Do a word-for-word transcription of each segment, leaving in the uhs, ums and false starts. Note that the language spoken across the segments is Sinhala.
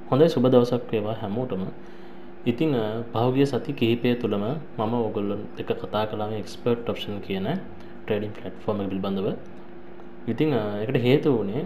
හොඳයි සුබ දවසක් වේවා හැමෝටම. ඉතින් පහුගිය සති කිහිපය තුළම මම ඔයගොල්ලොත් එක්ක කතා කළා මේ එක්ස්පර්ට් ඔප්ෂන් කියන ට්‍රේඩින් ප්ලැට්ෆෝම් එක පිළිබඳව. ඉතින් ඒකට හේතුව වුණේ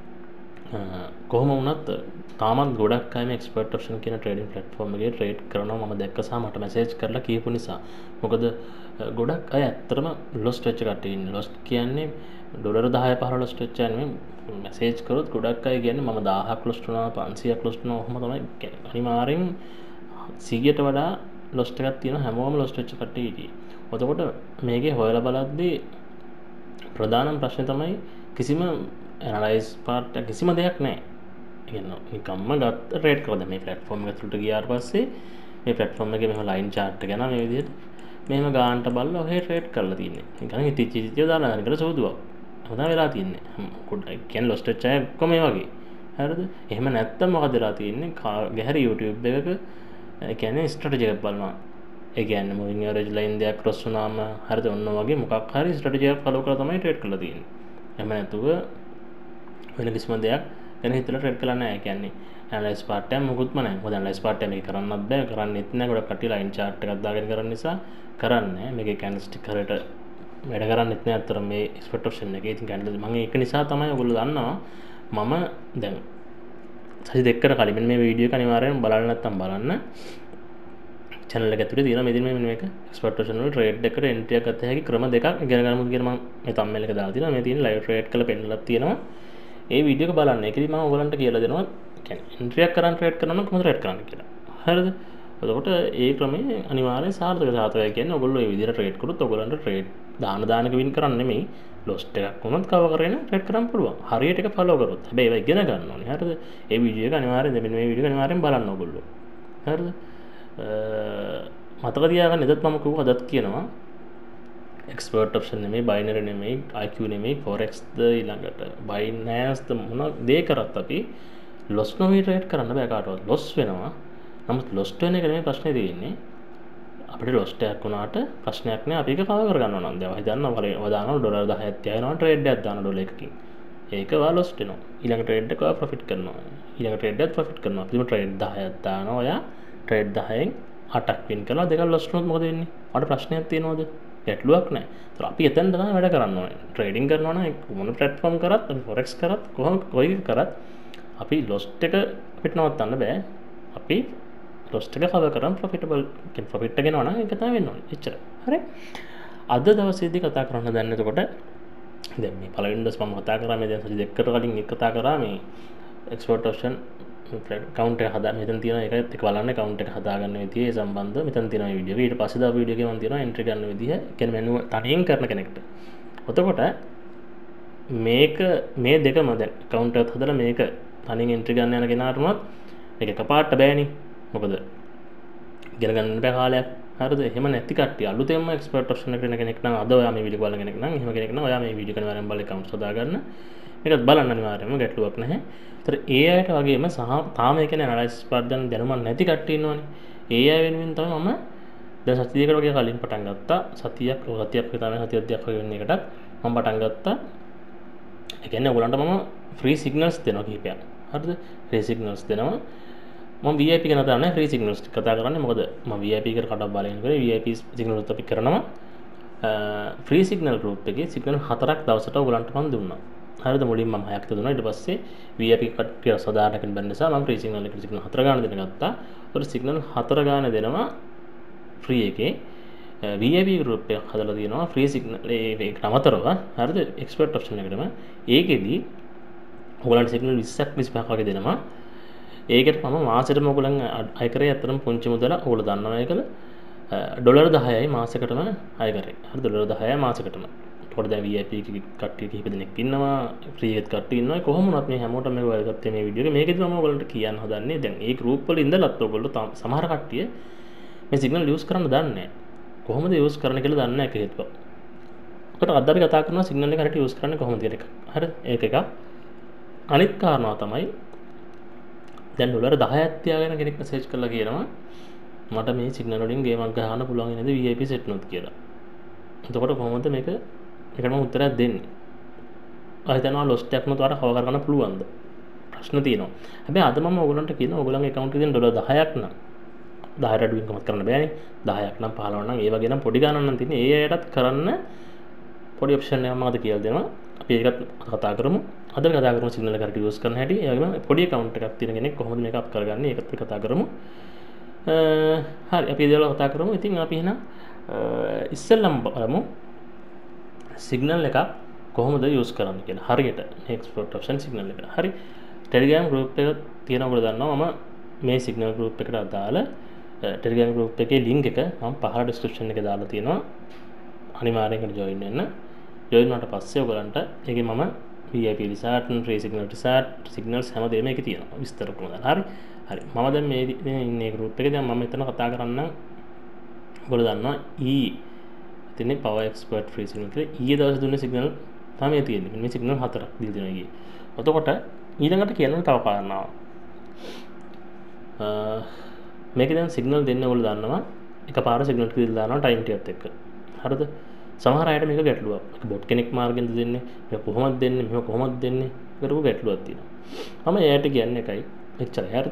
කොහොම වුණත් තාමත් ගොඩක් අය මේ එක්ස්පර්ට් ඔප්ෂන් කියන ට්‍රේඩින් ප්ලැට්ෆෝම් එකේ ට්‍රේඩ් කරනවා මම දැක්ක සහ මට මැසේජ් කරලා කියපු නිසා. මොකද ගොඩක් අය ඇත්තටම ලොස්ට් වෙච්ච කට්ටිය ඉන්නේ. ලොස්ට් කියන්නේ ඩොලර් දහය පහළොව ලොස්ට් වෙච්ච අය නෙමෙයි. මැසේජ් කරොත් ගොඩක් අය කියන්නේ මම දහයක් ලොස්ට් වුණා පන්සියයක් ලොස්ට් වුණා ඔහොම තමයි කියන්නේ. අනිවාර්යෙන් සීයට වඩා ලොස්ට් එකක් තියෙන හැමෝම ලොස්ට් වෙච්ච කට්ටිය හිටියේ. එතකොට මේකේ හොයලා බලද්දී ප්‍රධානම ප්‍රශ්නේ තමයි කිසිම ඇනලයිස් පාර්ට් කිසිම දෙයක් නැහැ. ඒ කියන්නේ නිකම්ම ගත්ත ට්‍රේඩ් කරලා දැන් මේ ප්ලැට්ෆෝම් එක ඇතුළට ගියාට පස්සේ මේ ප්ලැට්ෆෝම් එකේ මෙහෙම ලයින් chart එක යනවා මේ විදිහට. මෙහෙම ගානට බලලා ඔහේ ට්‍රේඩ් කරලා තියෙන්නේ. නිකන් හිටිච්ච හිටිය දාලා නේද කියලා සෝදුවක්. එහෙම තමයි වෙලා තියෙන්නේ. පොඩ්ඩක් කියන්නේ ලොස්ට් වෙච්ච අය ඔක්කොම මේ වගේ. හරිද? එහෙම නැත්තම් මොකද වෙලා තියෙන්නේ? ගැහැරි YouTube එකක ඒ කියන්නේ ස්ට්‍රැටජි එකක් බලනවා. ඒ කියන්නේ මූවිං ඇවරේජ් ලයින් දෙයක් ක්‍රොස් වුණාම හරිද ඔන්න වගේ මොකක් හරි ස්ට්‍රැටජි එකක් ෆලෝ කරලා තමයි ට්‍රේඩ් කරලා තියෙන්නේ. එහෙම නැතුව වෙන කිසිම දෙයක් ගැන හිතලා ට්‍රේඩ් කරලා නැහැ. ඒ කියන්නේ ඇනලයිස් පාර්ට් එක මොකුත්ම නැහැ. මොකද ඇනලයිස් පාර්ට් එක මේක කරන්නත් බෑ. කරන්නෙත් නැහැ. ගොඩක් කට්ටිය ලයින් chart එකක් දාගෙන කරන නිසා කරන්නේ. මේකේ කැන්ඩල්ස්ටික් හරියට වැඩ කරන්නෙත් නැහැ අතර මේ එක්ස්පර්ට් ඔප්ෂන් එකේ. ඉතින් කැන්ඩල් මම ඒක නිසා තමයි ඔයගොල්ලෝ දන්නවා මම දැන් සති දෙකකට කලින් මෙන්න මේ වීඩියෝ එක අනිවාර්යෙන් බලන්න නැත්නම් බලන්න. channel එක ඇතුලේ තියෙනවා මෙදින මේ මේක එක්ස්පර්ට් ඔප්ෂන් වල ට්‍රේඩ් එකට එන්ට්‍රි එකක් ගත හැකි ක්‍රම දෙකක් ඉගෙන ගන්නමු කියලා මම මේ thumbnail එක දාලා තියෙනවා. මේ තියෙන ලයිව් ට්‍රේඩ් කරලා පෙන්නලා තියෙනවා. ඒ වීඩියෝ එක බලන්න. ඒකෙදි මම ඔයගලන්ට කියලා දෙනවා කියන්නේ එන්ට්‍රි එකක් කරන් ට්‍රේඩ් කරනවා නම් කොහොමද ට්‍රේඩ් කරන්න කියලා. හරිද? එතකොට ඒ ක්‍රමය අනිවාර්යෙන් සාර්ථක සාර්ථකයි කියන්නේ ඔයගොල්ලෝ මේ විදිහට ට්‍රේඩ් කරොත් ඔයගලන්ට ට්‍රේඩ් දාන දානක වින් කරන්න නෙමෙයි ලොස්ට් එකක් වුණත් කවර් කරගෙන ට්‍රේඩ් කරන්න පුළුවන්. හරියට එක ෆලෝ කරොත්. හැබැයි ඒවා ඉගෙන ගන්න ඕනේ. හරිද? ඒ වීඩියෝ එක අනිවාර්යෙන් දෙන්න මේ වීඩියෝ එක අනිවාර්යෙන් බලන්න ඔයගොල්ලෝ. හරිද? මතක තියාගන්න එදත් මම කිව්වා අදත් කියනවා එක්ස්පර්ට් ඔප්ෂන් නෙමෙයි බයිනරි නෙමෙයි I Q නෙමෙයි forex ද ඊළඟට බයිනෑන්ස් ද මොන දේ කරත් අපි ලොස් නොවී ට්‍රේඩ් කරන්න බෑ කාටවත්. ලොස් වෙනවා. නමුත් ලොස්ට් වෙන එක නෙමෙයි ප්‍රශ්නේ තියෙන්නේ. අපිට ලොස්ට් එකක් වුණාට ප්‍රශ්නයක් නෑ අපි ඒක කවර් කරගන්න ඕන නම්. දැන් හිතන්න වල දානවා ඩොලර් දහයක් තියාගෙනවා ට්‍රේඩ් එකක් දානවා ඩොලර් එකකින්. ඒක වා ලොස්ට් වෙනවා. ඊළඟ ට්‍රේඩ් එක වා ප්‍රොෆිට් කරනවා. ඊළඟ ට්‍රේඩ් එකත් ප්‍රොෆිට් කරනවා. අපිම ට්‍රේඩ් දහයක් දානවා. ඔයා ට්‍රේඩ් දහයෙන් අටක් වින් කරලා දෙකක් ලොස්ට් වුණොත් මොකද වෙන්නේ? අපිට ප්‍රශ්නයක් තියෙනවද? ගැටලුවක් නැහැ. ඒතර අපි එතන තමයි වැඩ කරන්න ඕනේ. ට්‍රේඩින් කරනවා නම් මොන ප්ලැට්ෆෝම් කරත් අපි forex කරත් කොහොම කොයි කරත් අපි ලොස්ට් එක අපිට නවත්තන්න බෑ. අපි ලොස්ට් එක කවර් කරන් ප්‍රොෆිටබල් කියන ප්‍රොෆිට් එක ගෙනවනම් ඒක තමයි වෙන්න ඕනේ. එච්චර. හරි. අද දවසේදී කතා කරන්න දැන් එතකොට දැන් මේ පළවෙනි දවස් මම කතා කරා මේ දැන් සති දෙකකට කලින් එක කතා කරා මේ එක්ස්පර්ට් ඔප්ෂන් කවුන්ට් එක හදා මෙතන තියෙන එකත් එක්ක බලන්න කවුන්ට් එක හදාගන්න විදිය ඒ සම්බන්ධව මෙතන තියෙන වීඩියෝ එක ඊට පස්සේ දා වීඩියෝ එකේ මම තියෙනවා එන්ට්‍රි ගන්න විදිය කියන්නේ මෙනු තනියෙන් කරන කෙනෙක්ට. එතකොට මේක මේ දෙකම දැන් කවුන්ට් එකත් හදලා මේක තනියෙන් එන්ට්‍රි ගන්න යන කෙනාට උනත් මේක එකපාරට බෑනේ. මොකද ඉගෙන ගන්න බෑ කාලයක්. හරිද? එහෙම නැති කට්ටිය අලුතෙන්ම එක්ස්පර්ට් ඔප්ෂන් එකට එන කෙනෙක් නම් අද ඔයා මේ වීඩියෝ බලන කෙනෙක් නම් එහෙම කෙනෙක් නම් ඔයා මේ වීඩියෝ කරන වරෙන් බලලා කවුන්ට් හදාගන්න. මේකත් බලන්න අනිවාර්යයෙන්ම ගැටලුවක් නැහැ. ඒතර ඒ අයට වගේම සහ තාම ඒ කියන්නේ ඇනලයිසිස් පාර්ට් දැන් දැනුමක් නැති කට්ටිය ඉන්නවනේ. ඒ අය වෙනුවෙන් තමයි මම දැන් සතිය දෙකකට වගේ කලින් පටන් ගත්තා. සතියක් සතියක් වගේ තමයි සතිය දෙකක් වගේ වෙන එකටත් මම පටන් ගත්තා. ඒ කියන්නේ ඔයගලන්ට මම ෆ්‍රී සිග්නල්ස් දෙනවා කීපයක්. හරිද? ෆ්‍රී සිග්නල්ස් දෙනවා. මම V I P ගැන කතා කරන්නේ ෆ්‍රී සිග්නල්ස් කතා කරන්නේ මොකද මම V I P එකට කඩක් බලගෙන කරේ V I P සිග්නල්ස් අපි කරනවා. ෆ්‍රී සිග්නල් ගෲප් එකේ සිග්නල් හතරක් දවසට ඔයගලන්ට මම දුන්නා. හරිද? මුලින් මම හයක් දුන්නා. ඊට පස්සේ V I P කට්ටිය සාධාරණකින් බැරි නිසා මම ෆ්‍රී සිග්නල් එකට සිග්නල් හතර ගන්න දෙන්න ගත්තා. ඒතකොට සිග්නල් හතර ගන්න දෙනවා ෆ්‍රී එකේ. V I P ගෲප් එකක් හදලා තියෙනවා ෆ්‍රී සිග්නල් ඒකට අමතරව. හරිද? එක්ස්පර්ට් ඔප්ෂන් එකටම. ඒකෙදි ඔයගලන්ට සිග්නල් විස්සක් විසිපහක් වගේ දෙනවා. ඒකට මම මාසෙටම ඔයගලන් අය කරේ අතරම පුංචි මුදල ඔයගොල්ලෝ දන්නවා ඒකද? ඩොලර් දහයයි මාසෙකටම අය කරේ. හරි ඩොලර් දහයයි මාසෙකටම. ඒකට දැන් V I P කට්ටිය කිහිප දෙනෙක් ඉන්නවා, ෆ්‍රී එකත් කට්ටිය ඉන්නවා. කොහොම වුණත් මේ හැමෝටම මේක වලගත්තේ මේ වීඩියෝ එක. මේකෙදි මම ඔයගලන්ට කියන්න හදන්නේ දැන් මේ ගෲප් වල ඉඳලත් ඔයගොල්ලෝ සමහර කට්ටිය මේ සිග්නල් යූස් කරන්න දන්නේ නැහැ. කොහොමද යූස් කරන්න කියලා දන්නේ නැහැ ඒක හේතුව. ඒකට අද අපි කතා කරනවා සිග්නල් එක හරියට යූස් කරන්නේ කොහොමද කියන එක. හරි? ඒක එකක්. අනිත් කාරණාව තමයි දැන් ඩොලර් දහයක් තියාගෙන කෙනෙක් මැසේජ් කරලා කියනවා මට මේ සිග්නල් වලින් ගේමක් ගහන්න පුළුවන් නේද V I P සෙට් නොත් කියලා. එතකොට කොහොමද මේක ඒකට මම උත්තරයක් දෙන්නේ? ආ හිතනවා ලොස්ට් එකක් නොත් ඔයාලට කවර් කරගන්න පුළුවන්ද? ප්‍රශ්න තියෙනවා. හැබැයි අද මම ඔයගලන්ට කියනවා ඔයගලන්ගේ account එකේ තියෙන ඩොලර් දහයක් නම් දහයට අඩු ඉන්කමක් කරන්න බෑනේ. දහයක් නම් පහළොවක් නම් ඒ වගේ නම් පොඩි ගණන් නම් තියෙන්නේ. ඒ අයටත් කරන්න පොඩි ඔප්ෂන් එකක් මම අද කියලා දෙනවා. අපි ඒකත් කතා කරමු. අද කතා කරමු සිග්නල් එක හරියට යූස් කරන හැටි. ඒ වගේම පොඩි account එකක් තියෙන කෙනෙක් කොහොමද මේක අප් කරගන්නේ ඒකත් අපි කතා කරමු. හරි අපි ඒ දේවල් කතා කරමු. ඉතින් අපි එහෙනම් ඉස්සෙල්ලම බලමු සිග්නල් එකක් කොහොමද යූස් කරන්නේ කියලා. හරියට එක්ස්පෝර්ට් ඔප්ෂන් සිග්නල් එක. හරි. Telegram group එක තියෙනවා ඔයගොල්ලෝ දන්නවා. මම මේ සිග්නල් group එකට අදාළ Telegram group එකේ link එක මම පහළ description එකේ දාලා තියෙනවා. අනිවාර්යෙන් join වෙන්න. join වුණාට පස්සේ ඔයගලන්ට ඒකේ මම V I P resort, free signal resort, signals හැමදේම ඒකේ තියෙනවා. විස්තර කරනවා. හරි. හරි. මම දැන් මේ ඉන්නේ group එකේ. දැන් මම මෙතන කතා කරන්න ඔයගොල්ලෝ දන්නවා E ඉතින් power expert free signal කියලා ඊයේ දවසේ දුන්න signal තමයි තියෙන්නේ. මේ signal හතරක් දීලා තියෙනවා ඊයේ. එතකොට ඊළඟට කියන්න තව කාරණාවක්. මේක දැන් සිග්නල් දෙන්න ඕගොල්ලෝ දන්නවා එකපාර සිග්නල් ටික දීලා දානවා ටයිම් ටිකත් එක්ක. හරිද? සමහර අයට මේක ගැටලුවක්. මේක බොට් කෙනෙක් මාර්ගෙන්ද දෙන්නේ? මේක කොහොමද දෙන්නේ? මේක කොහොමද දෙන්නේ? කරපු ගැටලුවක් තියෙනවා. මම එයාට කියන්නේ එකයි. එච්චරයි. හරිද?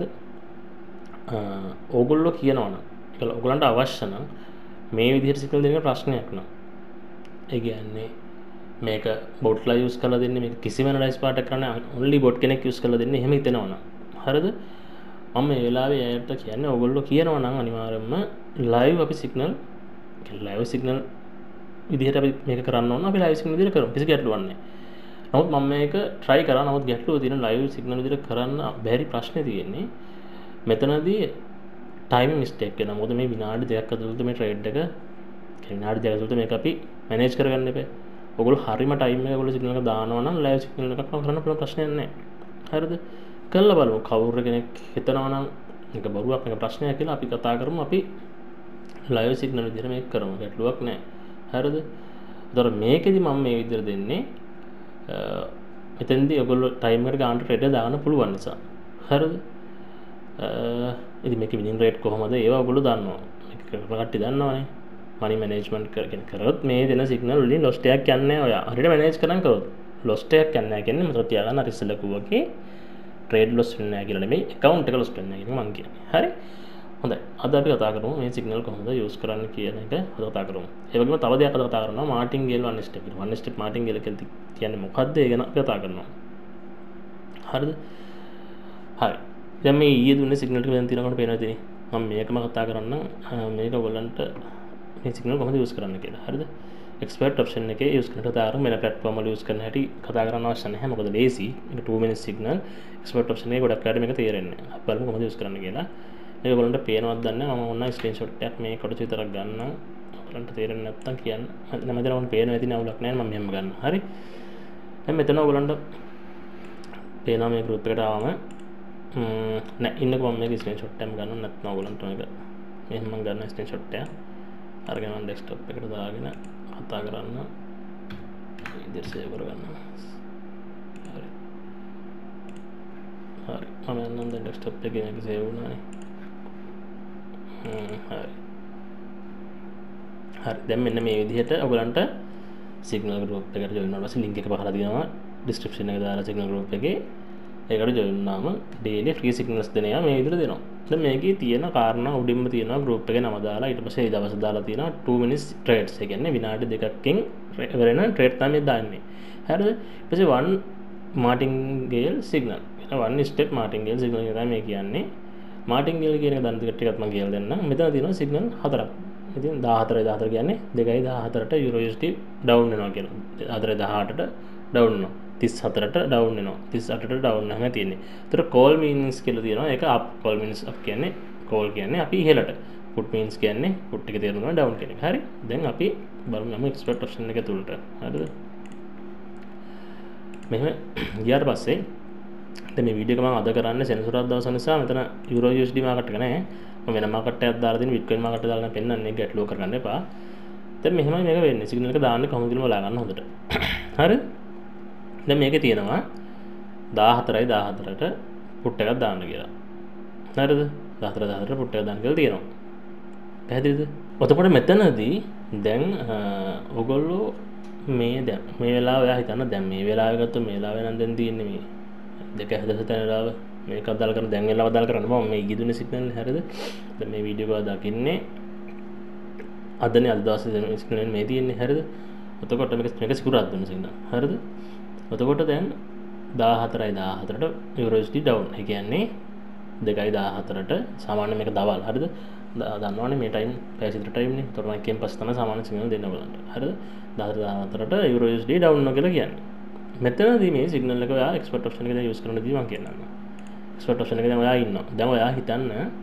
ඕගොල්ලෝ කියනවනම් ඒක ඕගොල්ලන්ට අවශ්‍ය නම් මේ විදිහට සිග්නල් දෙන්න ප්‍රශ්නයක් නෑ. ඒ කියන්නේ මේක බොට්ලා යූස් කරලා දෙන්නේ මේක කිසිම ඇනලයිස් පාර්ට් එකක් කරන්නේ only bot කෙනෙක් යූස් කරලා දෙන්නේ එහෙම හිතනවනම්. හරිද? මම මේ වෙලාවේ ඇයට කියන්නේ ඔයගොල්ලෝ කියනවා නම් අනිවාර්යයෙන්ම live අපි signal live signal විදිහට අපි මේක කරන්න ඕන අපි live signal විදිහට කරමු කිසි ගැටලුවක් නැහැ. නමුත් මම මේක try කරා නමුත් ගැටලුව තියෙන live signal විදිහට කරන්න බැරි ප්‍රශ්නේ තියෙන්නේ මෙතනදී time mistake වෙනවා. මොකද මේ විනාඩි දෙකක් ඇතුළත මේ trade එක විනාඩි දෙකක් ඇතුළත මේක අපි manage කරගන්න එපා. ඔයගොල්ලෝ හරියම time එක ඔයගොල්ලෝ signal එක දානවා නම් live signal එකක් කරන්න පුළුවන් ප්‍රශ්නයක් නැහැ. හරිද? කල්ලා බලමු කවුරු කෙනෙක් හිතනවා නම් මේක බරුවක් මේක ප්‍රශ්නයක් කියලා අපි කතා කරමු අපි live signal විදිහට මේක කරමු ගැටලුවක් නැහැ හරිද ඒතර මේකෙදි මම මේ විදිහට දෙන්නේ එතෙන්දී ඔයගොල්ලෝ ටයිම් එකට ගන්න රේට් දාන්න පුළුවන් නිසා හරිද ඉතින් මේකේ විනින් රේට් කොහමද ඒවා ඔයගොල්ලෝ දන්නවා මේක කට්ටිය දන්නවනේ මනි මැනේජ්මන්ට් කරගෙන කරොත් මේ දෙන සිග්නල් වලින් ලොස් එකක් යන්නේ නැහැ ඔයා හරියට මැනේජ් කරන් කරොත් ලොස් එකක් යන්නේ නැහැ කියන්නේ මතක තියාගන්න අර ඉස්සෙල්ලා කිව්වාකේ trade loss වෙන්නේ නැහැ කියලා නෙමෙයි account එක loss වෙන්නේ නැහැ කියන මං කියන්නේ. හරි. හොඳයි. අද අපි කතා කරමු මේ signal කොහොමද use කරන්න කියන එක අද කතා කරමු. ඒ වගේම තව දෙයක් අද කතා කරනවා martingale one step එක. one step martingale කියලා කියන්නේ මොකක්ද? ඒ ගැන අපි කතා කරනවා. හරිද? හරි. දැන් මේ ඊයේ දුන්නේ signal ටික දැන් තියෙනකොට පේනවා ඉතින්. මම මේකම කතා කරන්න මේක ඔයගොල්ලන්ට මේ signal කොහොමද use කරන්න කියලා. හරිද? expert option එකේ use කරන තරම් වෙන platform වල use කරන හැටි කතා කරන්න අවශ්‍ය නැහැ. මොකද lazy. මේක two minute signal expert option එකේ ගොඩක් අයට මේක තේරෙන්නේ නැහැ. අපි බලමු කොහොමද use කරන්න කියලා. මේක ඔයගොල්ලන්ට පේනවද දන්නේ නැහැ. මම ඕන screenshot එකක් මේ කොටස විතරක් ගන්නම්. ඔයගොල්ලන්ට තේරෙන්නේ නැත්නම් කියන්න. මම මෙතන ඔන්න පේනවා ඇති නවුලක් නැහැ. මම මෙහෙම ගන්න. හරි. දැන් මෙතන ඔයගොල්ලන්ට පේනවා මේ group එකට ආවම නෑ ඉන්නකෝ මම මේක screenshot එකක් ගන්නවා නැත්නම් ඔයගොල්ලන්ට මේක මෙහෙම මම ගන්න screenshot එක. අරගෙන මම desktop එකට දාගෙන කතා කරන්න ඉදිරියට සේව් කරගන්න. හරි. හරි. මම යන්නම් දැන් desktop එකේ මේක සේව් වුණානේ. හ්ම් හරි. හරි. දැන් මෙන්න මේ විදිහට ඔයගලන්ට signal group එකට join වෙනවා. ඊපස්සේ link එක පහලා දෙනවා description එකේ දාලා signal group එකේ ඒකට join වුණාම daily free signals දෙන එක මේ විදිහට දෙනවා. දැන් මේකේ තියෙන කාරණා උඩින්ම තියෙනවා group එකේ නම දාලා ඊට පස්සේ ඒ දවස් දාලා තියෙනවා two minutes trades. ඒ කියන්නේ විනාඩි දෙකකින් වෙන trade තමයි දාන්නේ. හරිද? ඊට පස්සේ one martingale signal. one step martingale signal එක තමයි මේ කියන්නේ. martingale කියන එක දන්න ටිකක් මම කියලා දෙන්නම්. මෙතන තියෙනවා signal හතරක්. ඉතින් දාහතරයි දාහතර කියන්නේ දෙකයි දාහතරට euro U S D down වෙනවා කියනවා. හතරයි දාහටට down වෙනවා. තිස් හතරට down වෙනවා. තිස් අටට down නැහැ තියෙන්නේ. ඒතර call means කියලා තියෙනවා. ඒක up call means up කියන්නේ call කියන්නේ අපි ඉහළට. put means කියන්නේ put එක තේරුම් ගන්න down කියන එක. හරි. දැන් අපි බලමු යමු expert option එක තුලට. හරිද? මෙහෙම ගියාට පස්සේ දැන් මේ වීඩියෝ එක මම අද කරන්නේ සෙනසුරාදා දවස නිසා මෙතන euro U S D market එක නැහැ. මම වෙන මාකට් එකක් දාලා දෙන bitcoin මාකට් එක දාලා පෙන්නන්නේ ගැටලුව කරගන්න එපා. දැන් මෙහෙමයි මේක වෙන්නේ. සිග්නල් එක දාන්නේ කොහොමද කියලා බලා ගන්න හොඳට. හරි? දැන් මේකේ තියෙනවා දාහතරයි දාහතරට පුට් එකක් දාන්න කියලා. හරිද? දාහතර දාහතරට පුට් එකක් දාන්න කියලා තියෙනවා. පැහැදිලිද? එතකොට මෙතනදී දැන් ඔයගොල්ලෝ මේ දැන් මේ වෙලාව ඔයා හිතන්න දැන් මේ වෙලාවේ ගත්තොත් මේ වෙලාවේ නම් දැන් තියෙන්නේ මේ දෙක හැදෙන තැන වෙලාව මේක අදාළ කරන දැන් වෙලාව අදාළ කරන්න මම මේ ඊදුනේ සිග්නල් හරියද දැන් මේ වීඩියෝ එක දකින්නේ අදනේ අද දවසේ දෙන සිග්නල් මේ තියෙන්නේ හරියද එතකොට මේක මේක සිකුරාද දෙන සිග්නල් හරියද එතකොට දැන් දාහතරයි දාහතරට euro U S D down ඒ කියන්නේ දෙකයි දාහතරට සාමාන්‍ය මේක දවල් හරියද දන්නවනේ මේ ටයිම් පැය විතර ටයිම් නේ එතකොට මම එකෙන් පස්සේ තමයි සාමාන්‍ය සිග්නල් දෙන්න බලන්න හරියද දාහතර දාහතරට euro U S D down කියලා කියන්නේ මෙතනදී මේ සිග්නල් එක ඔයා එක්ස්පර්ට් ඔප්ෂන් එක දැන් යූස් කරනදී මම කියන්නම් එක්ස්පර්ට් ඔප්ෂන් එක දැන් ඔයා ඉන්නවා දැන් ඔයා හිතන්න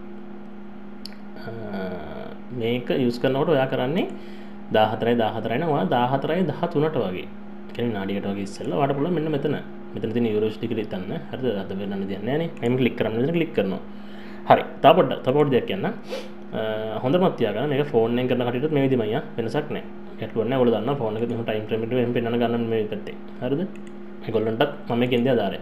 මේක යූස් කරනකොට ඔයා කරන්නේ දාහතරයි දාහතරයි නම් ඔයා දාහතරයි දහතුනට වගේ කියන්නේ විනාඩියකට වගේ ඉස්සෙල්ලා ඔයාට පුළුවන් මෙන්න මෙතන මෙතන තියෙන යූරෝ යු එස් ඩී කියලා හිතන්න හරිද අද වෙනන්න දෙයක් නැහැ නේ මම ක්ලික් කරන්න මෙතන ක්ලික් කරනවා හරි තව පොඩ්ඩක් තව පොඩ්ඩක් දෙයක් කියන්න හොඳටම තියාගන්න මේක ෆෝන් එකෙන් කරන කටියටත් මේ විදිහමයි ආ වෙනසක් නැහැ ගැටලුවක් නැහැ ඔයගොල්ලෝ දන්නවා ෆෝන් එකේ තියෙන ටයිම් ෆ්‍රේම් එකට එහෙම පෙන්වන්න ගන්න මේ පැත්තේ හරිද ඒගොල්ලන්ටත් මම මේකෙන් දිහා දාරේ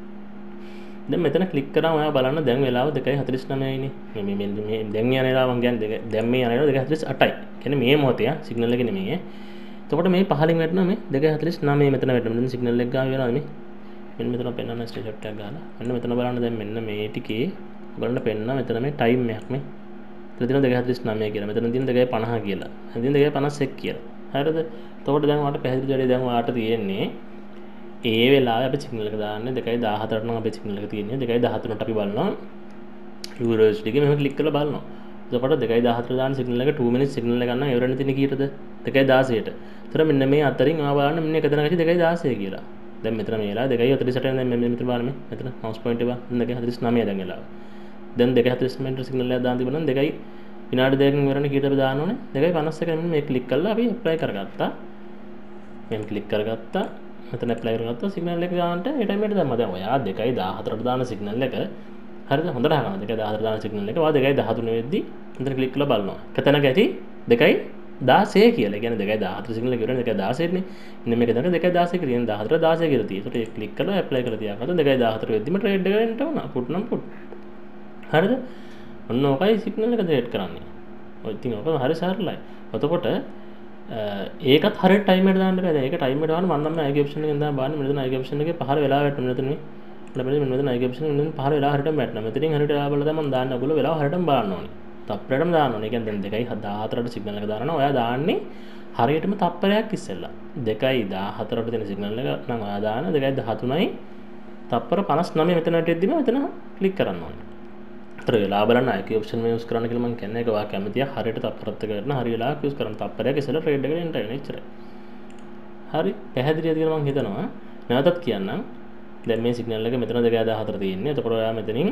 දැන් මෙතන ක්ලික් කරාම ඔයා බලන්න දැන් වෙලාව දෙකයි හතළිස් නවයයිනේ මේ මේ මේ දැන් යන වෙලාව මම කියන්නේ දැන් මේ යන වෙලාව දෙකයි හතළිස් අටයි කියන්නේ මේ මොහොතේ ආ සිග්නල් එක නෙමෙයි එතකොට මේ පහලින් වැටෙනවා මේ දෙකයි හතළිස් නවය මෙතන වැටෙනවා මෙතන සිග්නල් එක ගාව වෙනවා මේ මෙන්න මෙතන පෙන්වන්න ස්ක්‍රීන්ෂොට් එකක් ගහලා මෙන්න මෙතන බලන්න දැන් මෙන්න මේ ටිකේ ඔයගොල්ලන්ට පෙන්වනවා මෙතන මේ ටයිම් එකක් මේ මෙතන තියෙන දෙකයි හතළිස් නවය කියලා මෙතන තියෙන දෙකයි පනහ කියලා මෙතන තියෙන දෙකයි පනස් එක් කියලා හරිද එතකොට දැන් ඔයාලට පැහැදිලි වැඩි දැන් ඔයාලට තියෙන්නේ ඒ වෙලාවේ අපි සිග්නල් එක දාන්නේ දෙකයි දාහතරට නම් අපේ සිග්නල් එක තියෙන්නේ දෙකයි දහතුනට අපි බලනවා යූරෝ යු එස් ඩී එක මෙහෙම ක්ලික් කරලා බලනවා එතකොට දෙකයි දහතර දාන සිග්නල් එක two minutes සිග්නල් එක ගන්න ඉවරනේ තියෙන්නේ කීයටද දෙකයි දාසයට එතකොට මෙන්න මේ අතරින් ආව බලන්න මෙන්න එක තැනක ඇති දෙකයි දාසය කියලා දැන් මෙතන මේ වෙලාව දෙකයි හතළිස් අටයි දැන් මෙතන බලන්න මේ මෙතන මවුස් පොයින්ට් එක බලන්න දෙකයි හතළිස් නවය දැන් වෙලාව දැන් දෙකයි හතළිස් නවයට සිග්නල් එක දාන්න තිබුණා නම් දෙකයි විනාඩි දෙකකින් ඉවරනේ කීයටද අපි දාන්න ඕනේ දෙකයි පනස් එක මෙන්න මේ ක්ලික් කරලා අපි ඇප්ලයි කරගත්තා මෙන් ක්ලික් කරගත්තා මෙතන ඇප්ලයි කරගත්තා සිග්නල් එක ගන්නට ඒ ටයිම් එකට දැම්මා දැන් ඔයා දෙකයි දාහතරට දාන සිග්නල් එක හරිද හොඳට අහගන්න දෙකයි දාහතර දාන සිග්නල් එක ඔයා දෙකයි දහතුන වෙද්දි මෙතන ක්ලික් කරලා බලනවා කතනක ඇති දෙකයි දාසය කියලා. ඒ කියන්නේ දෙකයි දාහතර සිග්නල් එක ඉවරනේ දෙකයි දාසය නේ. ඉන්න මේක දැන් දෙකයි දාසය කියලා කියන්නේ දහතර දාසය කියලා තියෙනවා. ඒකට ක්ලික් කරලා ඇප්ලයි කරලා තියාගත්තා. දෙකයි දාහතර වෙද්දිම ට්‍රේඩ් එක එන්න උනා. පුට් නම් පුට්. හරිද? ඔන්න ඔකයි සිග්නල් එක ට්‍රේඩ් කරන්නේ. ඔය ඉතින් ඔක හරි සරලයි. එතකොට ඒකත් හරියට ටයිම් එකට දාන්න බෑ. දැන් ඒක ටයිම් එකට දාන්න මම නම් ආයිගේ ඔප්ෂන් එකෙන් දාන්න බලන්න. මෙතන ආයිගේ ඔප්ෂන් එකේ පහළ වෙලා වැටෙනවා මෙතන මේ. මෙන්න මෙතන ආයිගේ ඔප්ෂන් එකෙන් පහළ වෙලා හරියටම වැටෙනවා. මෙතනින් හරියට වෙලා බලලා තමයි මම දාන්න. ඔයගොල්ලෝ වෙලාව හරියටම බලන්න ඕනේ. තප්පරයටම දාන්න ඕනේ. ඒ කියන්නේ දැන් දෙකයි දාහතරට සිග්නල් එක දානවා. ඔයා දාන්නේ හරියටම තප්පරයක් ඉස්සෙල්ලා. දෙකයි දාහතරට දෙන සිග්නල් එක නම් ඔයා දාන දෙකයි දහතුනයි තප්පර පනස් නවය මෙතන වැටෙද්දිම මෙතන ක්ලික් කරන්න ඕනේ. අතර වෙලා බලන්න ආයිගේ ඔප්ෂන් මේ යූස් කරන්න කියලා මම කියන්නේ ඒක ඔයා කැමතියි හරියට තප්පරත් එක ගන්න හරිය වෙලාවක් යූස් කරන්න තප්පරයක් ඉස්සෙල්ලා ට්‍රේඩ් එකට එන්න වෙන ඉච්චරයි. හරි පැහැදිලිද කියලා මම හිතනවා. නැවතත් කියන්නම්. දැන් මේ සිග්නල් එක මෙතන දෙකයි දාහතර තියෙන්නේ. එතකොට ඔයා මෙතනින්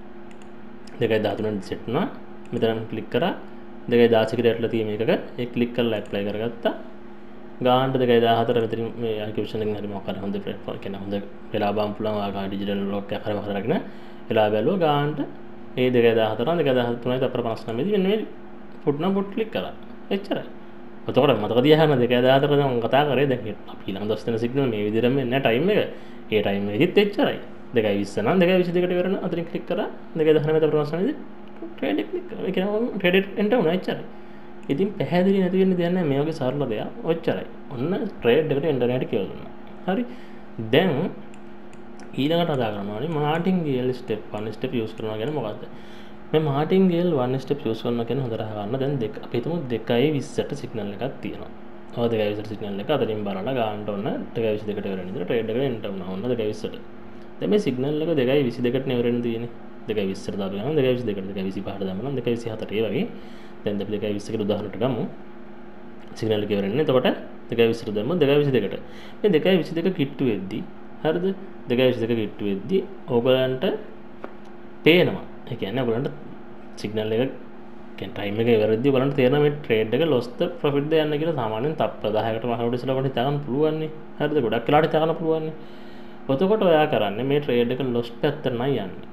දෙකයි දහතුනට සෙට් වුණා. මෙතන ක්ලික් කරා දෙකයි දාසයකට ඇටලා තියෙන එකක ඒ ක්ලික් කරලා ඇප්ලයි කරගත්තා. ගානට දෙකයි දාහතර මෙතනින් මේ ආයිගේ ඔප්ෂන් එකෙන් හරි මොකක් හරි හොඳ ප්‍රොෆයිල් කියන හොඳ වෙලා බලන්න පුළුවන් ආකාර ඩිජිටල් ලොක් එකක් හරි මොකද රකින්න වෙලා බැලුවා ගානට ඒ දෙකයි දාහතර දෙකයි දහතුනයි තප්පර පනස් නවයේදී මෙන්න මේ පුට් නම් පුට් ක්ලික් කරා. එච්චරයි. එතකොට මතක තියාගන්න දෙකයි දාහතර දැන් මම කතා කරේ දැන් අපි ඊළඟ දවස් දෙන සිග්නල් මේ විදිහටම එන්නේ ටයිම් එක. ඒ ටයිම් එකෙදිත් එච්චරයි. දෙකයි විස්ස නම් දෙකයි විසි දෙකට ඉවරන අතරින් ක්ලික් කරා දෙකයි දහනවය තප්පර පනස් නවයේදී ට්‍රේඩ් එක ක්ලික් කරා. ඒ කියන්නේ ට්‍රේඩ් එන්ට වුණා එච්චරයි. ඉතින් පැහැදිලි නැති වෙන්න දෙයක් නැහැ මේ වගේ සරල දෙයක්. ඔච්චරයි. ඔන්න ට්‍රේඩ් එකට ඉන්ටර්නෙට් කියලා දුන්නා. හරි. දැන් ඊළඟට කතා කරනවා martingale step one step use කරනවා කියන්නේ මොකද්ද? මේ මාටින්ගේල් one ස්ටෙප් යූස් කරනවා කියන්නේ හොඳට අහගන්න. දැන් දෙක අපි හිතමු දෙකයි විස්සට සිග්නල් එකක් තියෙනවා. ඔය දෙකයි විස්සට සිග්නල් එක අතරින් බලලා ගන්නට ඕන දෙකයි විසි දෙකට ඉවර වෙන විදිහට ට්‍රේඩ් එකට එන්ට වුණා. ඔන්න දෙකයි විස්සට. දැන් මේ සිග්නල් එක දෙකයි විසි දෙකට නේ ඉවර වෙන්න තියෙන්නේ. දෙකයි විස්සට දාපු ගමන් දෙකයි විසි දෙකට දෙකයි විසි පහට දාමු නම් දෙකයි විසි හතට ඒ වගේ. දැන් අපි දෙකයි විස්සකට උදාහරණයක් ගමු. සිග්නල් එක ඉවර වෙන්නේ. එතකොට දෙකයි විස්සට දැම්ම දෙකයි විසි දෙකට. මේ දෙකයි විසි දෙක කිට්ටු වෙද්දි හරිද? දෙකයි විසි දෙක කිට්ටු වෙද්දි ඕගලන්ට පේනවා. ඒ කියන්නේ ඕගලන්ට සිග්නල් එක කියන්නේ ටයිම් එක ඉවර වෙද්දි ඕගලන්ට තේරෙනවා මේ ට්‍රේඩ් එක loss ද profit ද යන්න කියලා සාමාන්‍යයෙන් තප්පර දහයකට මහවට ඉස්සලා කොට හිතා ගන්න පුළුවන් නේ. හරිද? ගොඩක් වෙලාවට හිතා ගන්න පුළුවන් නේ. එතකොට ඔයා කරන්නේ මේ ට්‍රේඩ් එක loss පැත්තට නයි යන්නේ.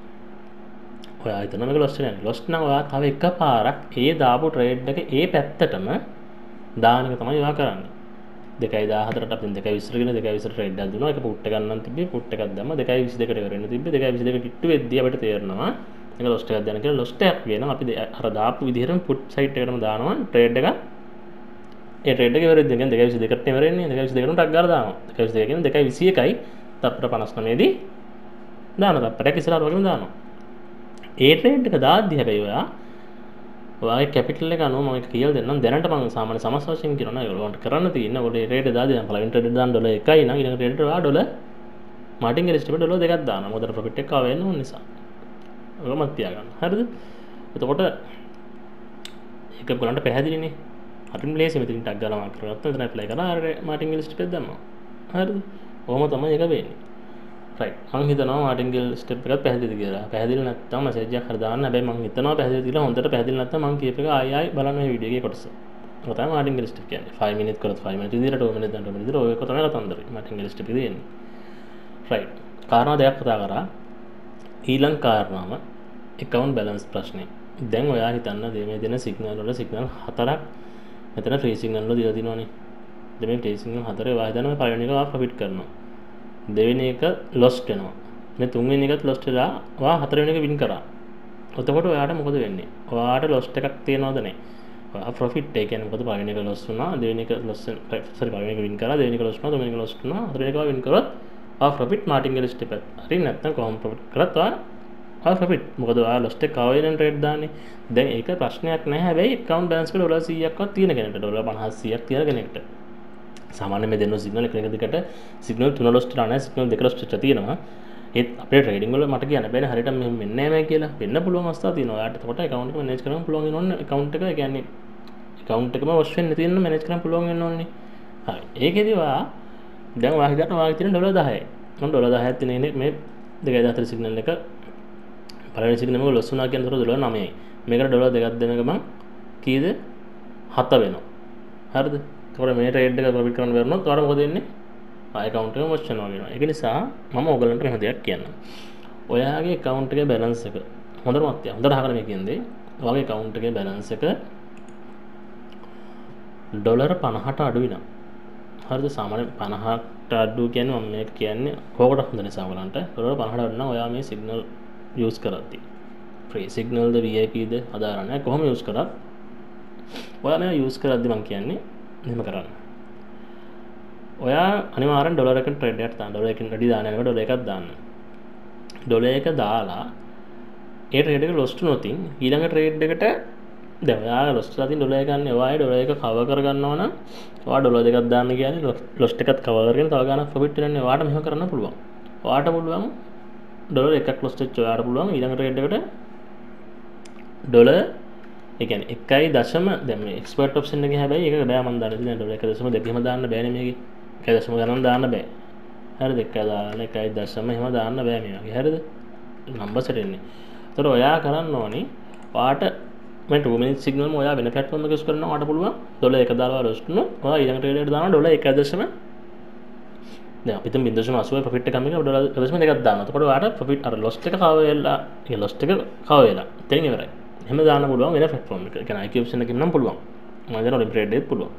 ඔයා හිතන මේක loss වෙනවා. loss නම් ඔයා තව එකපාරක් ඒ දාපු ට්‍රේඩ් එක ඒ පැත්තටම දාන එක තමයි ඔයා කරන්නේ. දෙකයි දාහතරට අපි දෙකයි විස්සට කියන දෙකයි විස්සට ට්‍රේඩ් එකක් දුන්නා. ඒක පුට් එකක් ගන්න තිබ්බේ පුට් එකක් දැම්ම දෙකයි විසි දෙකට ඉවර වෙන්න තිබ්බේ දෙකයි විසි දෙක කිට්ටු වෙද්දී අපිට තේරෙනවා මේක loss එකක් දැන කියලා loss එකක් වෙනවා. අපි අර දාපු විදිහටම පුට් සයිට් එකටම දානවා ට්‍රේඩ් එක. ඒ ට්‍රේඩ් එක ඉවර වෙද්දී කියන්නේ දෙකයි විසි දෙකට ඉවර වෙන්නේ. දෙකයි විසි දෙකටම ටක් ගාලා දානවා. දෙකයි විසි දෙක කියන්නේ දෙකයි විසි එකයි තප්පර පනස් නවයේදී දානවා තප්පරයක් ඉස්සරහට වගේම දානවා ඒ ට්‍රේඩ් එක දාද්දි හැබැයි ඔයා ඔයාගේ කැපිටල් එක අනුව මම කියලා දෙන්නම් දැනට මම සාමාන්‍ය සමස්ත වශයෙන් කියනවා නේද ඔයාලට කරන්න තියෙන ඔයාලේ ට්‍රේඩ් දාද්දි දැන් පළවෙනි ට්‍රේඩ් දාන්න ඩොලර් එකයි නම් ඊළඟ ට්‍රේඩ් ඔයා ඩොලර් මාටින්ගල් ස්ටෙප් ඩොලර් දෙකක් දානවා මොකද ප්‍රොෆිට් එක ආව වෙන නිසා ඔයගොල්ලෝ මත් තියාගන්න හරිද එතකොට ඒක ඔයගොල්ලන්ට පැහැදිලිනේ හරිම ලේසි මෙතනින් ටග් ගාලා මාක් කරගත්තා එතන ඇප්ලයි කරලා අර මාටින්ගල් ස්ටෙප් එක දැම්මා හරිද ඔහොම තමයි ඒක වෙන්නේ රයිට් මම හිතනවා මාටින්ගල් ස්ටෙප් එකත් පැහැදිලිද කියලා පැහැදිලි නැත්නම් මැසේජ් එකක් හරි දාන්න හැබැයි මම හිතනවා පැහැදිලි කියලා හොඳට පැහැදිලි නැත්නම් මම කීප එක ආයි ආයි බලන්න මේ වීඩියෝ එකේ කොටස ඔය තමයි මාටින්ගල් ස්ටෙප් කියන්නේ five minute කරත් five minute විදිහට two minute දැන් two minute විදිහට ඔය එක තමයි කතන්දරේ මාටින්ගල් ස්ටෙප් එක දෙන්නේ රයිට් කාරණා දෙකක් කතා කරා ඊළඟ කාරණාව account balance ප්‍රශ්නේ දැන් ඔයා හිතන්න මේ දෙන සිග්නල් වල සිග්නල් හතරක් මෙතන ෆ්‍රී සිග්නල් වල දීලා තිනවනේ දැන් මේ ෆ්‍රී සිග්නල් හතරේ ඔයා හිතන්න පළවෙනි එක ඔයා ප්‍රොෆිට් කරනවා දෙවෙනි එක ලොස්ට් වෙනවා මේ තුන්වෙනි එකත් ලොස්ට් වෙලා ඔයා හතරවෙනි එක වින් කරා එතකොට ඔයාට මොකද වෙන්නේ ඔයාට ලොස්ට් එකක් තියෙනවද නැහැ ඔයා ප්‍රොෆිට් ඒ කියන්නේ මොකද පළවෙනි එක ලොස් වුණා දෙවෙනි එක ලොස් සෝරි පළවෙනි එක වින් කරා දෙවෙනි එක ලොස් වුණා තුන්වෙනි එක ලොස් වුණා හතරවෙනි එක වින් කරා ආ ප්‍රොෆිට් මාටින්ගල් ස්ටෙප් එක හරි නැත්නම් කොහොම ප්‍රොෆිට් කරත් ඔයා ආ ප්‍රොෆිට් මොකද ඔයා ලොස්ට් එක කවවෙන් ට්‍රේඩ් දාන්නේ දැන් ඒක ප්‍රශ්නයක් නැහැ හැබැයි account balance එක ඩොලර් සීයක්වත් තියෙන කෙනෙක්ට ඩොලර් පනහක් සීයක් තියෙන කෙනෙක්ට සාමාන්‍ය මේ දෙන්න සිග්නල් එක එකකට සිග්නල් තුන ලොස්ට් කරා නැහැ සිග්නල් දෙක ලොස්ට් වෙච්ච තියෙනවා ඒත් අපේ ට්‍රේඩින් වල මට කියන්න බෑනේ හරියට මෙහෙම වෙන්නේ නැහැ මම කියලා වෙන්න පුළුවන් අවස්ථා තියෙනවා ඔයාට එතකොට account එක manage කරන්න පුළුවන් වෙනවනේ account එක ඒ කියන්නේ account එකම wash වෙන්න තියෙන manage කරන්න පුළුවන් වෙන්න ඕනේ හරි ඒකෙදි ඔයා දැන් ඔයා හිතන්න ඔයාගේ තියෙන ඩොලර් දහයයි මම ඩොලර් දහයක් තියෙන මේ දෙකයි හතර සිග්නල් එක පළවෙනි සිග්නල් එක ලොස් වුණා කියන ඩොලර් නවයයි මේකට ඩොලර් දෙකක් දෙන ගමන් කීයද හත වෙනවා හරිද එතකොට මේ ට්‍රේඩ් එක ප්‍රොෆිට් කරන්න බැරුණොත් ඔයාලට මොකද වෙන්නේ ආ account එක wash වෙනවා වෙනවා ඒක නිසා මම ඔයගලන්ට මෙහෙම දෙයක් කියන්නම් ඔයාගේ account එකේ balance එක හොඳට මතක හොඳට අහගෙන මේ කියන්නේ ඔයාගේ account එකේ balance එක ඩොලර් පනහට අඩුයි නම් හරිද සාමාන්‍ය පනහට අඩු කියන්නේ මම මේක කියන්නේ කෝකට හොඳ නිසා ඔයගලන්ට ඩොලර් පනහට අඩු නම් ඔයා මේ සිග්නල් යූස් කරද්දී ෆ්‍රී සිග්නල් ද V I P ද අදාළ නැහැ කොහොම යූස් කරත් ඔයා මේ යූස් කරද්දී මම කියන්නේ මෙහෙම කරන්න ඔයා අනිවාර්යෙන් ඩොලර් එකෙන් ට්‍රේඩ් එකක් දාන්න ඩොලර් එකෙන් රෙඩි දාන්න යනකොට ඩොලර් එකක් දාන්න ඩොලර් එක දාලා ඒ ට්‍රේඩ් එක ලොස්ට් වුණොත් ඊළඟ ට්‍රේඩ් එකට දැන් ඔයා ලොස්ට් දාලා තියෙන ඩොලර් එක ගන්න ඔයායි ඩොලර් එක කවර් කරගන්නවා නම් ඔයා ඩොලර් දෙකක් දාන්න කියන්නේ ලොස්ට් එකත් කවර් කරගෙන තව ගාණක් ප්‍රොෆිට් වෙනන්නේ ඔයාට මෙහෙම කරන්න පුළුවන් ඔයාට පුළුවන් ඩොලර් එකක් ලොස්ට් වෙච්ච ඔයාට පුළුවන් ඊළඟ ට්‍රේඩ් එකට ඩොලර් ඒ කියන්නේ එකයි දශම දැන් මේ එක්ස්පර්ට් ඔප්ෂන් එකේ හැබැයි ඒක බෑ මම දන්නේ දැන් ඩොලර් එක දශම දෙකම දාන්න බෑනේ මේකේ එකයි දශම ගණන් දාන්න බෑ හරිද එක දාලා එකයි දශම එහෙම දාන්න බෑ මේ වගේ හරිද නම්බර්ස් එන්නේ ඒතර ඔයා කරන්න ඕනේ ඔයාට මේ two minute signal එක ඔයා වෙන platform එකක යූස් කරනවා ඔයාට පුළුවන් ඩොලර් එක දාලා ලොස්ට් වුණොත් ඔයා ඊළඟ ට්‍රේඩ් එකට දානවා ඩොලර් එකයි දශම දැන් අපිට zero point eight zero profit එක ගන්න එක ඩොලර් එක දශම දෙකක් දානවා එතකොට ඔයාට ප්‍රොෆිට් අර ලොස්ට් එක කව වෙලා ඒ ලොස්ට් එක කව වෙලා එතනින් ඉවරයි එහෙම දාන්න පුළුවන් වෙන platform එකක ඒ කියන්නේ I Q option එකකින් නම් පුළුවන් මම දන්නවා ඔලිම් ට්‍රේඩ් එකත් පුළුවන්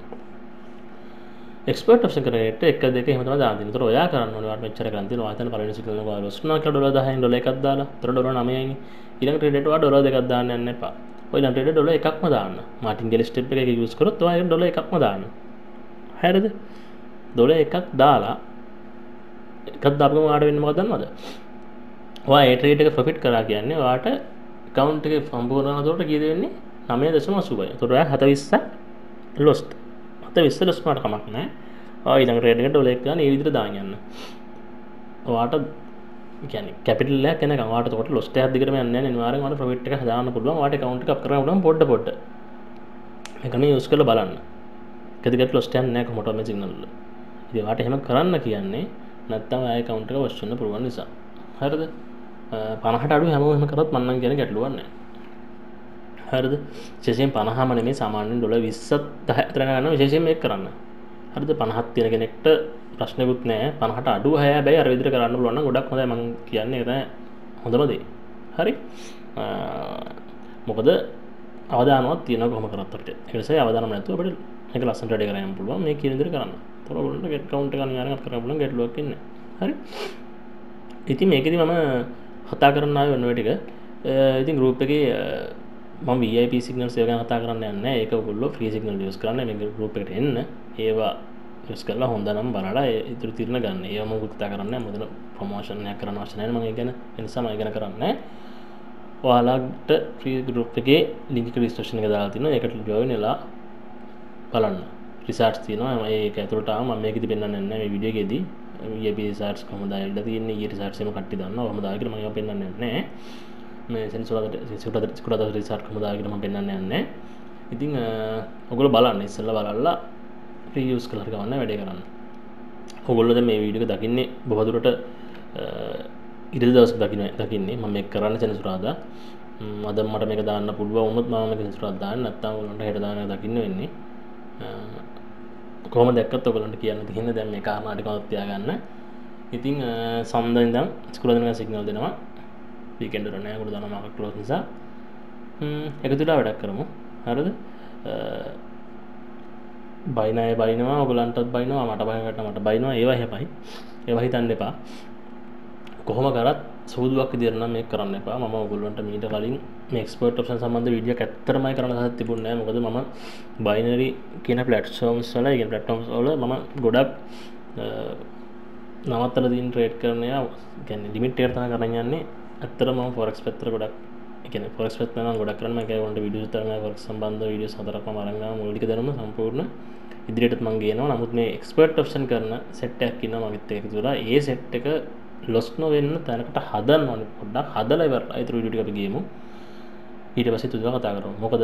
එක්ස්පර්ට් ඔප්ෂන් කරේට එක දෙක එහෙම තමයි දාන්න තියෙන්නේ. ඒතර ඔයා කරන්න ඕනේ ඔයාට මෙච්චර කරන් තියෙනවා. ඔයා හිතන්න පළවෙනි සිග්නල් එක ඔයාලා ලොස් වුණා කියලා ඩොලර් දහයෙන් ඩොලර් එකක් දාලා. ඒතර ඩොලර් නවයයිනේ. ඊළඟ ට්‍රේඩ් එකට ඔයා ඩොලර් දෙකක් දාන්න යන්න එපා. ඔය ඊළඟ ට්‍රේඩ් ඩොලර් එකක්ම දාන්න. මාටින්ගල් ස්ටෙප් එක යූස් කරොත් ඔයා ඒක ඩොලර් එකක්ම දාන්න. හරිද? ඩොලර් එකක් දාලා එකක් දාපුවම ඔයාට වෙන්නේ මොකක්ද දන්නවද? ඔයා ඒ ට්‍රේඩ් එක ප්‍රොෆිට් කරා කියන්නේ ඔයාට account එකේ සම්පූර්ණ වෙනකොට කීයද වෙන්නේ? nine point eight zero. ඒතර ඔයා seventy lost. seventy lost වුණාට කමක් නැහැ. ඔය ඊළඟ ට්‍රේඩ් එකට ඩොලර් එක ගන්න ඒ විදිහට දාන්න යන්න. ඔයාට කියන්නේ කැපිටල් එකක් එනකම් ඔයාට උඩට ලොස්ට් එකක් දිගටම යන්නේ නැහැ නේ. අනිවාර්යෙන් ඔයාට ප්‍රොෆිට් එක හදාන්න පුළුවන්. ඔයාට account එක අප් කරගන්න පුළුවන් පොඩ පොඩ. මේක මේ යූස් කරලා බලන්න. කදිකට ලොස්ට් යන්නේ නැහැ කොහොමද මේ සිග්නල් වල. ඉතින් ඔයාට එහෙම කරන්න කියන්නේ නැත්තම් ඔයාගේ account එක වොෂ් වෙන්න පුළුවන් නිසා. හරිද? පනහට අඩු හැමෝම එහෙම කරත් මම නම් කියන්නේ ගැටලුවක් නැහැ. හරිද? විශේෂයෙන් පනහම නෙමෙයි සාමාන්‍යයෙන් ඩොලර් විස්සක් දහය අතර ගන්න විශේෂයෙන් මේක කරන්න. හරිද? පනහක් තියෙන කෙනෙක්ට ප්‍රශ්නෙකුත් නැහැ. පනහට අඩු හය හැබැයි අර විදිහට කරන්න පුළුවන් නම් ගොඩක් හොඳයි මම කියන්නේ ඒක තමයි හොඳම දේ. හරි? මොකද අවදානමක් තියෙනවා කොහොම කරත් අපිට. ඒ නිසා අවදානම නැතුව අපිට මේක ලස්සනට වැඩ කරගෙන යන්න පුළුවන්. මේ කියන විදිහට කරන්න. ඒතකොට ඔයගොල්ලන්ට get count එක අනිවාර්යෙන් අප් කරන්න පුළුවන් ගැටලුවක් ඉන්නේ. හරි? ඉතින් මේකෙදි මම කතා කරන්න ආවේ වෙන ටික. ඉතින් group එකේ මම V I P signals එක ගැන කතා කරන්න යන්නේ නැහැ. ඒක ඔයගොල්ලෝ free signal use කරන්න මේ group එකට එන්න. ඒවා යූස් කරලා හොඳ නම් බලලා ඒ ඉතුරු තීරණ ගන්න. ඒව මම කතා කරන්නේ මොකද ප්‍රොමෝෂන් එකක් කරන්න අවශ්‍ය නැහැ මම ඒ ගැන. ඒ නිසා මම ඒ ගැන කරන්නේ. ඔයාලට ෆ්‍රී ගෲප් එකේ ලින්ක් එක රිජිස්ට්‍රේෂන් එක දාලා තිනවා. ඒකට ජොයින් වෙලා බලන්න. රිසර්ච් තියෙනවා. ඒක ඇතුළට ආව මම මේකෙදි පෙන්නන්නේ නැහැ මේ වීඩියෝ එකේදී. ඊයේ රිසර්ච් කොහොමද ඇවිල්ලා තියෙන්නේ? ඊයේ රිසර්ච් එකම කට්ටිය දන්නවා. කොහොමද ආවේ කියලා මම ඒවා පෙන්නන්නේ නැහැ. මේ සෙන්සුරාදට සෙන්සුරාදට ස්කුරාදට රිසර්ච් කොහොමද ආවේ කියලා මම පෙන්නන්නේ නැහැ. ඉතින් ඔයගොල්ලෝ බලන්න ඉස්සෙල්ලා බලලා ෆ්‍රී යූස් කරලා හරි ගන්න වැඩේ කරන්න. ඔයගොල්ලෝ දැන් මේ වීඩියෝ එක දකින්නේ බොහෝ දුරට ඉරිදා දවසක දකින්න දකින්නේ මම මේක කරන්න සෙන්සුරාදා. අද මට මේක දාන්න පුළුවන් වුණොත් මම මේක සෙන්සුරාදා දාන්න නැත්නම් ඔයගොල්ලන්ට හෙට දාන්න දකින්න වෙන්නේ. කොහොමද දැක්කත් ඔයගොල්ලන්ට කියන්න තියෙන්නේ දැන් මේ කාරණා ටික මතක තියාගන්න. ඉතින් සම්දා ඉඳන් ස්කූල් වලින් සිග්නල් දෙනවා. වීකෙන්ඩ් වල නෑ. උඩ දානවා මාකට් ක්ලෝස් නිසා. හ්ම් එකතුලා වැඩක් කරමු. හරිද? බයින අය බයිනවා ඔයගලන්ටත් බයිනවා මට බයිනකට මට බයිනවා ඒවා හැපයි. ඒවා හිතන්න එපා. කොහොම කරත් සූදුවක් විදියට නම් මේක කරන්න එපා. මම ඔයගොල්ලන්ට මීට කලින් මේ එක්ස්පර්ට් ඔප්ෂන් සම්බන්ධ වීඩියෝ එකක් ඇත්තටමයි කරන්න හදලා තිබුණේ නෑ. මොකද මම බයිනරි කියන ප්ලැට්ෆෝම්ස් වල, ඒ කියන්නේ ප්ලැට්ෆෝම්ස් වල මම ගොඩක් නවත්තලා දින් ට්‍රේඩ් කරන යා කියන්නේ ලිමිට් එකට තමයි කරන් යන්නේ. ඇත්තටම මම ෆොරෙක්ස් පැත්තට ගොඩක් ඒ කියන්නේ ෆොරෙක්ස් පැත්ත නම් ගොඩක් කරන්න මම ඒකට වීඩියෝස් තරමයි ෆොරෙක්ස් සම්බන්ධ වීඩියෝස් හතරක් මම අරන් ගාම මූලික දැනුම සම්පූර්ණ ඉදිරියටත් මම ගේනවා. නමුත් මේ එක්ස්පර්ට් ඔප්ෂන් කරන සෙට් එකක් ඉන්නවා මගෙත් ඒක තුලා. ඒ සෙට් එක ලොස් නොවෙන්න තැනකට හදන්න ඕනේ. පොඩ්ඩක් හදලා ඉවරයි. ඊට වීඩියෝ ටික අපි ගේමු. ඊට පස්සේ තුදා කතා කරමු. මොකද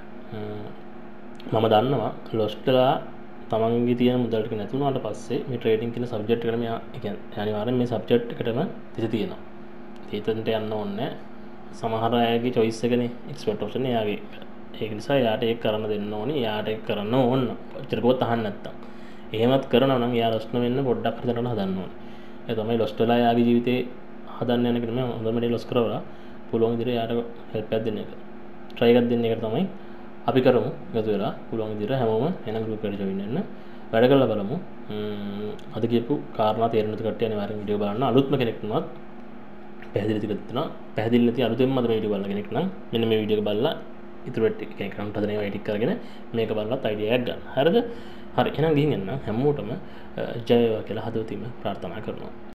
මම දන්නවා ලොස් වෙලා තමන්ගේ තියෙන මුදල් ටික නැති වුණාට පස්සේ මේ ට්‍රේඩින් කියන සබ්ජෙක්ට් එකට මෙයා ඒ කියන්නේ අනිවාර්යෙන් මේ සබ්ජෙක්ට් එකටම තිත තියෙනවා. ඒතෙන්ට යන්න ඕනේ. සමහර අයගේ choice එකනේ එක්ස්පර්ට් ඔප්ෂන් එයාගේ. ඒක නිසා එයාට ඒක කරන්න දෙන්න ඕනේ. එයාට ඒක කරන්න ඕන. ඔච්චර කොහොත් අහන්න නැත්තම්. එහෙමත් කරනවා නම් එයා ලොස් නොවෙන්න පොඩ්ඩක් හදන්න හදන්න ඕනේ. ඒ තමයි ලොස් වෙලා එයාගේ ජීවිතේ හදන්න යන කෙනා මම හොඳම දේ ලොස් කරවලා පුළුවන් විදිහට එයාට හෙල්ප් එකක් දෙන්න එක. try එකක් දෙන්න එක තමයි අපි කරමු. එකතු වෙලා පුළුවන් විදිහට හැමෝම එන group එකට join වෙන්න. වැඩ කරලා බලමු. අද කියපු කාරණා තේරෙන තු කට්ටිය අනිවාර්යෙන් වීඩියෝ බලන්න. අලුත්ම කෙනෙක් වුණත් පැහැදිලි ටිකක් තියෙනවා. පැහැදිලි නැති අලුතෙන්ම අද මේ වීඩියෝ බලන කෙනෙක් නම් මෙන්න මේ වීඩියෝ එක බලලා ඉතුරු ටික කෙනෙක් කන්ට හදන ඒවා එඩිට් කරගෙන මේක බලලත් අයිඩියා එකක් ගන්න. හරිද? හරි එහෙනම් ගිහින් එන්න හැමෝටම ජය වේවා කියලා හදවතින්ම ප්‍රාර්ථනා කරනවා.